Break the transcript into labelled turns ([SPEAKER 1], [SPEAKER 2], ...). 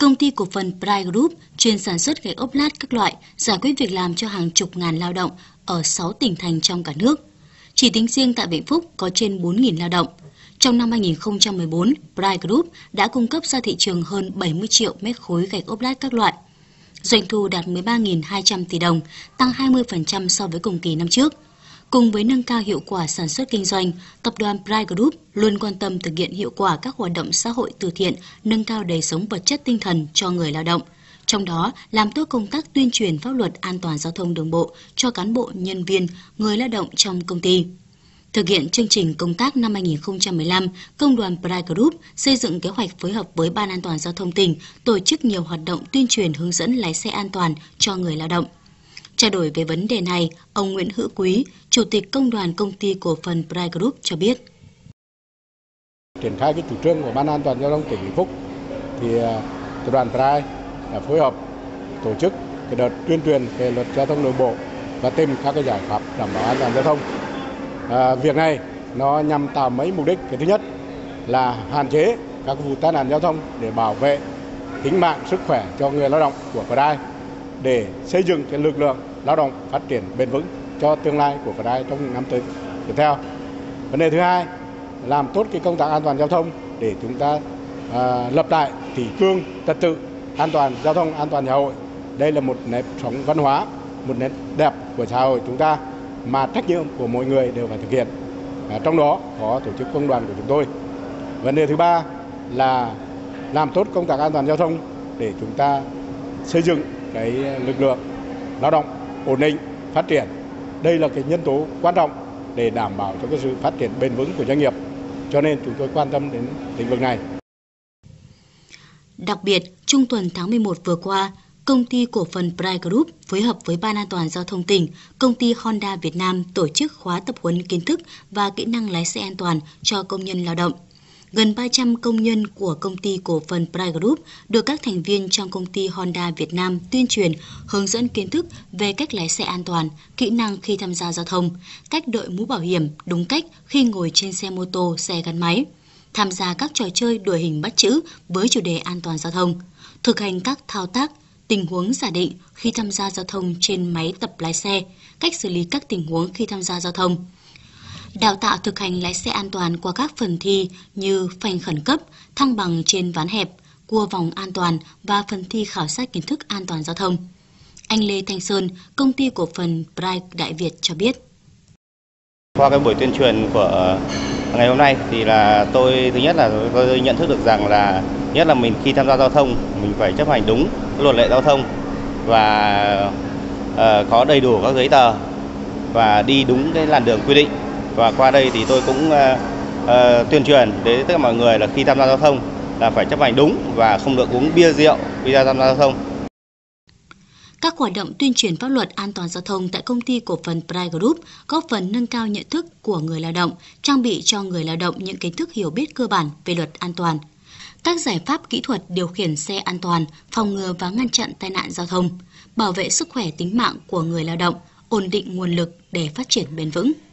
[SPEAKER 1] Công ty cổ phần Pride Group chuyên sản xuất gạch ốp lát các loại, giải quyết việc làm cho hàng chục ngàn lao động ở 6 tỉnh thành trong cả nước. Chỉ tính riêng tại Vĩnh Phúc có trên 4.000 lao động. Trong năm 2014, Pride Group đã cung cấp ra thị trường hơn 70 triệu mét khối gạch ốp lát các loại. Doanh thu đạt 13.200 tỷ đồng, tăng 20% so với cùng kỳ năm trước. Cùng với nâng cao hiệu quả sản xuất kinh doanh, tập đoàn Pride Group luôn quan tâm thực hiện hiệu quả các hoạt động xã hội từ thiện, nâng cao đời sống vật chất tinh thần cho người lao động. Trong đó, làm tốt công tác tuyên truyền pháp luật an toàn giao thông đường bộ cho cán bộ, nhân viên, người lao động trong công ty. Thực hiện chương trình công tác năm 2015, Công đoàn Pride Group xây dựng kế hoạch phối hợp với Ban An toàn Giao thông tỉnh tổ chức nhiều hoạt động tuyên truyền hướng dẫn lái xe an toàn cho người lao động. Trao đổi về vấn đề này, ông Nguyễn Hữu Quý, Chủ tịch Công đoàn Công ty Cổ phần Pride Group cho biết.
[SPEAKER 2] Triển khai cái chủ trương của Ban An toàn Giao thông tỉnh Vĩnh Phúc, thì Tập đoàn Pride đã phối hợp tổ chức cái đợt tuyên truyền về luật giao thông đường bộ và tìm các cái giải pháp đảm bảo an toàn giao thông. Việc này nó nhằm tạo mấy mục đích. Cái thứ nhất là hạn chế các vụ tai nạn giao thông để bảo vệ tính mạng, sức khỏe cho người lao động của Pride, để xây dựng cái lực lượng lao động phát triển bền vững cho tương lai của Pride trong những năm tiếp theo. Vấn đề thứ hai, làm tốt cái công tác an toàn giao thông để chúng ta lập lại kỷ cương, trật tự, an toàn giao thông, an toàn xã hội. Đây là một nếp sống văn hóa, một nét đẹp của xã hội chúng ta mà trách nhiệm của mỗi người đều phải thực hiện. Trong đó có tổ chức công đoàn của chúng tôi. Vấn đề thứ ba là làm tốt công tác an toàn giao thông để chúng ta xây dựng cái lực lượng lao động ổn định, phát triển. Đây là cái nhân tố quan trọng để đảm bảo cho cái sự phát triển bền vững của doanh nghiệp. Cho nên chúng tôi quan tâm đến lĩnh vực này.
[SPEAKER 1] Đặc biệt, trung tuần tháng 11 vừa qua, Công ty Cổ phần Pride Group phối hợp với Ban An toàn Giao thông tỉnh, Công ty Honda Việt Nam tổ chức khóa tập huấn kiến thức và kỹ năng lái xe an toàn cho công nhân lao động. Gần 300 công nhân của Công ty Cổ phần Pride Group được các thành viên trong Công ty Honda Việt Nam tuyên truyền, hướng dẫn kiến thức về cách lái xe an toàn, kỹ năng khi tham gia giao thông, cách đội mũ bảo hiểm đúng cách khi ngồi trên xe mô tô, xe gắn máy, tham gia các trò chơi đuổi hình bắt chữ với chủ đề an toàn giao thông, thực hành các thao tác, tình huống giả định khi tham gia giao thông trên máy tập lái xe, cách xử lý các tình huống khi tham gia giao thông. Đào tạo thực hành lái xe an toàn qua các phần thi như phanh khẩn cấp, thăng bằng trên ván hẹp, cua vòng an toàn và phần thi khảo sát kiến thức an toàn giao thông. Anh Lê Thanh Sơn, Công ty Cổ phần Pride Đại Việt cho biết.
[SPEAKER 3] Qua cái buổi tuyên truyền của ngày hôm nay thì là tôi thứ nhất là tôi nhận thức được rằng là nhất là mình khi tham gia giao thông mình phải chấp hành đúng luật lệ giao thông và có đầy đủ các giấy tờ và đi đúng cái làn đường quy định. Và qua đây thì tôi cũng tuyên truyền đến tất cả mọi người là khi tham gia giao thông là phải chấp hành đúng và không được uống bia rượu khi tham gia giao thông.
[SPEAKER 1] Các hoạt động tuyên truyền pháp luật an toàn giao thông tại Công ty Cổ phần Pride Group góp phần nâng cao nhận thức của người lao động, trang bị cho người lao động những kiến thức hiểu biết cơ bản về luật an toàn. Các giải pháp kỹ thuật điều khiển xe an toàn, phòng ngừa và ngăn chặn tai nạn giao thông, bảo vệ sức khỏe tính mạng của người lao động, ổn định nguồn lực để phát triển bền vững.